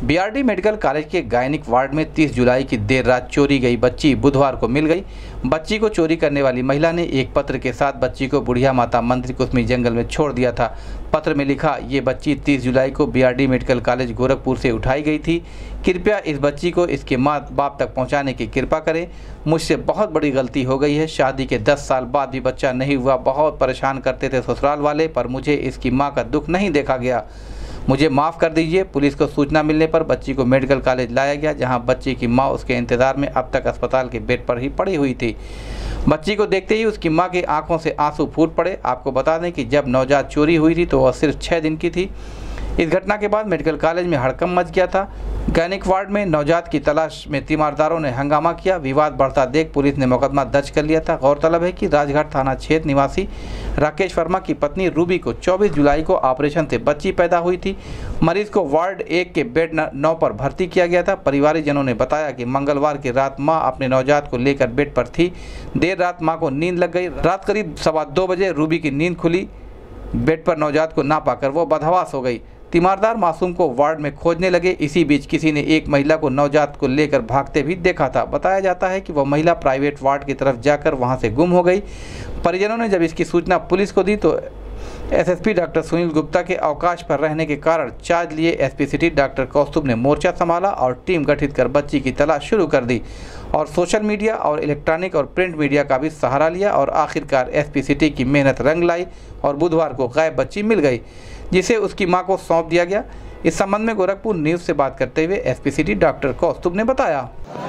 BRD medical college के gynaec ward में 30 जुलाई की देर रात चोरी गई बच्ची बुधवार को मिल गई। बच्ची को चोरी करने वाली महिला ने एक पत्र के साथ बच्ची को बुढ़िया माता मंदिर कुसमी जंगल में छोड़ दिया था। पत्र में लिखा, ये बच्ची 30 जुलाई को बीआरडी मेडिकल कॉलेज गोरखपुर से उठाई गई थी। कृपया इस बच्ची को इसके माँ बाप तक पहुँचाने की कृपा करें। मुझसे बहुत बड़ी गलती हो गई है। शादी के 10 साल बाद भी बच्चा नहीं हुआ। बहुत परेशान करते थे ससुराल वाले, पर मुझे इसकी माँ का दुख नहीं देखा गया। मुझे माफ़ कर दीजिए। पुलिस को सूचना मिलने पर बच्ची को मेडिकल कॉलेज लाया गया, जहां बच्ची की मां उसके इंतज़ार में अब तक अस्पताल के बेड पर ही पड़ी हुई थी। बच्ची को देखते ही उसकी मां की आंखों से आंसू फूट पड़े। आपको बता दें कि जब नवजात चोरी हुई थी तो वह सिर्फ 6 दिन की थी। इस घटना के बाद मेडिकल कॉलेज में हड़कंप मच गया था। गायनिक वार्ड में नवजात की तलाश में तीमारदारों ने हंगामा किया। विवाद बढ़ता देख पुलिस ने मुकदमा दर्ज कर लिया था। गौरतलब है कि राजघाट थाना क्षेत्र निवासी राकेश वर्मा की पत्नी रूबी को 24 जुलाई को ऑपरेशन से बच्ची पैदा हुई थी। मरीज को वार्ड 1 के बेड 9 पर भर्ती किया गया था। परिवारजनों ने बताया कि मंगलवार की रात मां अपने नवजात को लेकर बेड पर थी। देर रात मां को नींद लग गई। रात करीब 2:15 बजे रूबी की नींद खुली। बेड पर नवजात को ना पाकर वो बदहवास हो गई। तीमारदार मासूम को वार्ड में खोजने लगे। इसी बीच किसी ने एक महिला को नवजात को लेकर भागते भी देखा था। बताया जाता है कि वह महिला प्राइवेट वार्ड की तरफ जाकर वहां से गुम हो गई। परिजनों ने जब इसकी सूचना पुलिस को दी तो एसएसपी डॉक्टर सुनील गुप्ता के अवकाश पर रहने के कारण चार्ज लिए एसपी सिटी डॉक्टर कौस्तुभ ने मोर्चा संभाला और टीम गठित कर बच्ची की तलाश शुरू कर दी और सोशल मीडिया और इलेक्ट्रॉनिक और प्रिंट मीडिया का भी सहारा लिया और आखिरकार एसपी सिटी की मेहनत रंग लाई और बुधवार को गायब बच्ची मिल गई, जिसे उसकी मां को सौंप दिया गया। इस संबंध में गोरखपुर न्यूज़ से बात करते हुए एसपी सिटी डॉक्टर कौस्तुभ ने बताया।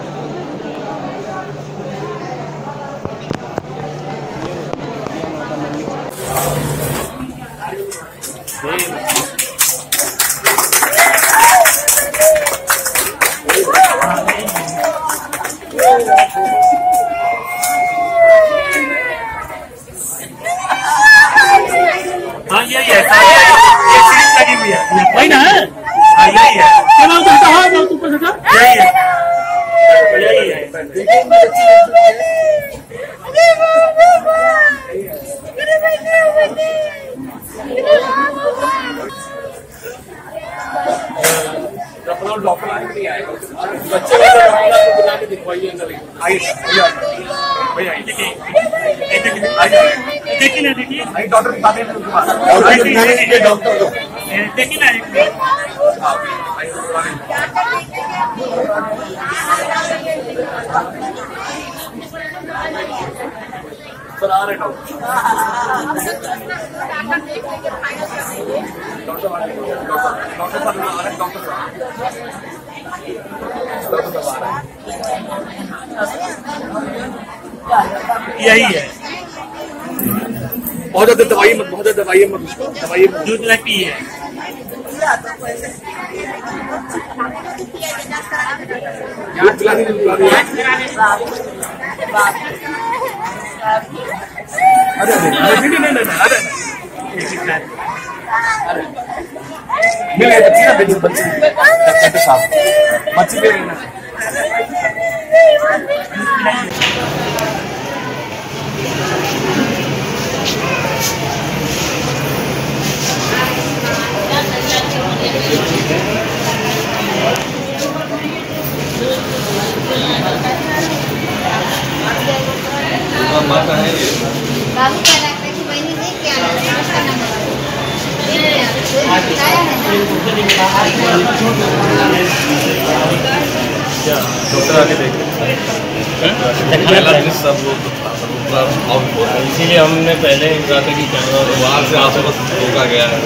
हाँ यही है, लगी हुई है, वही ना है। हाँ यही है, यही है। डॉक्टर नहीं आएगा, बच्चे को बुला के दिखवाइए। देखिए ना, देखिए डॉक्टर बताते हैं डॉक्टर को देखिए ना। सर आ रहे डॉक्टर यही है। बहुत ज्यादा दवाई मत, बहुत ज्यादा दवाई मत, उसको दवाई दूध लगती है। माता है ये बाबू का डॉक्टर की बहनी देख के आना है, उसका नंबर डॉक्टर आके देख इसीलिए हमने पहले कि वहाँ से आंसू बस रोका गया है।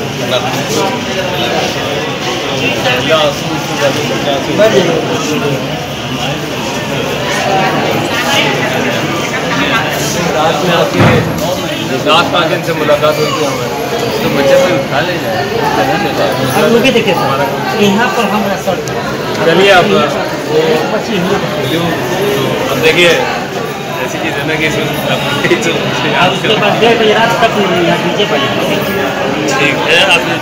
रात में आके 7-5 दिन से मुलाकात हुई थी हमारी, तो बच्चे से उठा ले जाए। यहाँ पर हम चलिए आप अब देखिए, ऐसी चीज़ है ना कि इसमें ठीक है।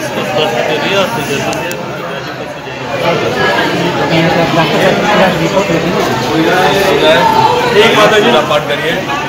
आप पाठ करिए।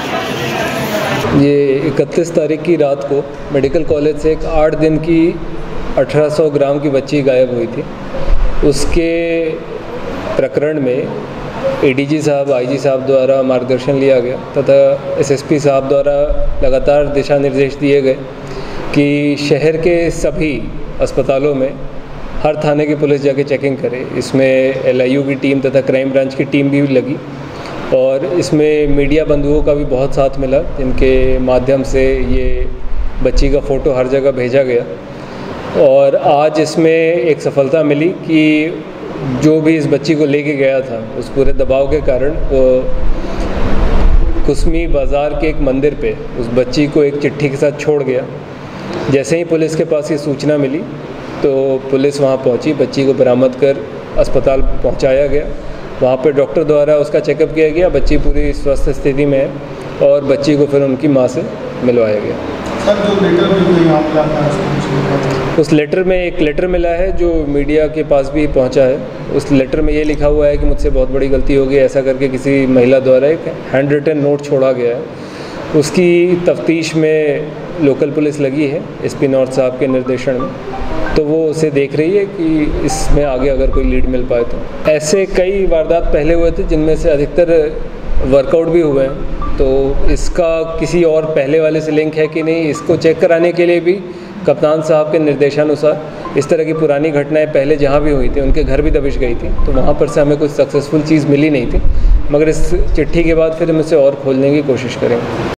ये 31 तारीख की रात को मेडिकल कॉलेज से एक 8 दिन की 1800 ग्राम की बच्ची गायब हुई थी। उसके प्रकरण में एडीजी साहब, आईजी साहब द्वारा मार्गदर्शन लिया गया तथा एसएसपी साहब द्वारा लगातार दिशा निर्देश दिए गए कि शहर के सभी अस्पतालों में हर थाने की पुलिस जाके चेकिंग करे। इसमें एलआईयू की टीम तथा क्राइम ब्रांच की टीम भी लगी और इसमें मीडिया बंधुओं का भी बहुत साथ मिला, जिनके माध्यम से ये बच्ची का फ़ोटो हर जगह भेजा गया। और आज इसमें एक सफलता मिली कि जो भी इस बच्ची को लेके गया था, उस पूरे दबाव के कारण वो कुसमी बाज़ार के एक मंदिर पे उस बच्ची को एक चिट्ठी के साथ छोड़ गया। जैसे ही पुलिस के पास ये सूचना मिली तो पुलिस वहाँ पहुँची, बच्ची को बरामद कर अस्पताल पहुँचाया गया। वहाँ पे डॉक्टर द्वारा उसका चेकअप किया गया, बच्ची पूरी स्वस्थ स्थिति में है और बच्ची को फिर उनकी माँ से मिलवाया गया। सर, जो लेटर में कोई मामला था, उस लेटर में एक लेटर मिला है जो मीडिया के पास भी पहुंचा है। उस लेटर में ये लिखा हुआ है कि मुझसे बहुत बड़ी गलती हो गई, ऐसा करके किसी महिला द्वारा एक हैंड रिटन नोट छोड़ा गया है। उसकी तफ्तीश में लोकल पुलिस लगी है एसपी नॉर्थ साहब के निर्देशन में, तो वो उसे देख रही है कि इसमें आगे अगर कोई लीड मिल पाए तो। ऐसे कई वारदात पहले हुए थे जिनमें से अधिकतर वर्कआउट भी हुए हैं, तो इसका किसी और पहले वाले से लिंक है कि नहीं, इसको चेक कराने के लिए भी कप्तान साहब के निर्देशानुसार इस तरह की पुरानी घटनाएं पहले जहां भी हुई थी उनके घर भी दबिश गई थी, तो वहां पर से हमें कुछ सक्सेसफुल चीज़ मिली नहीं थी, मगर इस चिट्ठी के बाद फिर हम इसे और खोलने की कोशिश करेंगे।